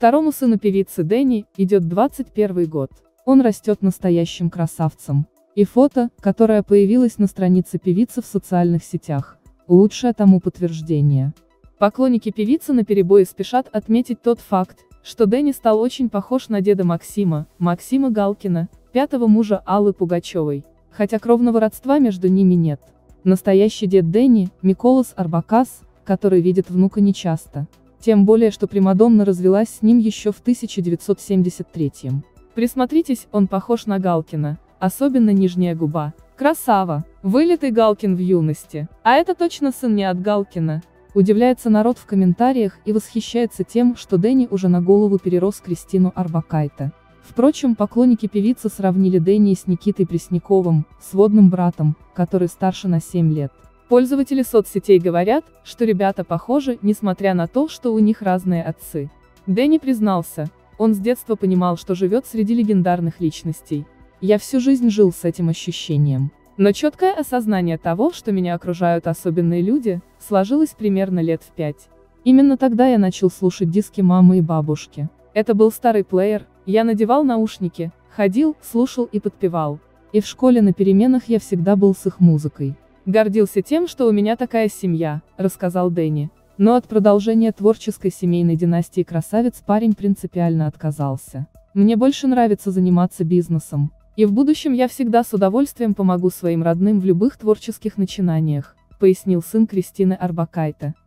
Второму сыну певицы Дэнни идет 21 год. Он растет настоящим красавцем. И фото, которое появилось на странице певицы в социальных сетях, лучшее тому подтверждение. Поклонники певицы наперебой спешат отметить тот факт, что Дэнни стал очень похож на деда Максима Галкина, пятого мужа Аллы Пугачевой, хотя кровного родства между ними нет. Настоящий дед Дэнни – Миколас Арбакас, который видит внука нечасто. Тем более, что примадонна развелась с ним еще в 1973-м. Присмотритесь, он похож на Галкина, особенно нижняя губа. Красава! Вылитый Галкин в юности. А это точно сын не от Галкина. Удивляется народ в комментариях и восхищается тем, что Дэнни уже на голову перерос Кристину Орбакайте. Впрочем, поклонники певицы сравнили Дэнни с Никитой Пресняковым, сводным братом, который старше на 7 лет. Пользователи соцсетей говорят, что ребята похожи, несмотря на то, что у них разные отцы. Дэнни признался, он с детства понимал, что живет среди легендарных личностей. Я всю жизнь жил с этим ощущением. Но четкое осознание того, что меня окружают особенные люди, сложилось примерно лет в 5. Именно тогда я начал слушать диски мамы и бабушки. Это был старый плеер, я надевал наушники, ходил, слушал и подпевал. И в школе на переменах я всегда был с их музыкой. Гордился тем, что у меня такая семья, рассказал Дэнни. Но от продолжения творческой семейной династии красавец парень принципиально отказался. Мне больше нравится заниматься бизнесом. И в будущем я всегда с удовольствием помогу своим родным в любых творческих начинаниях, пояснил сын Кристины Орбакайте.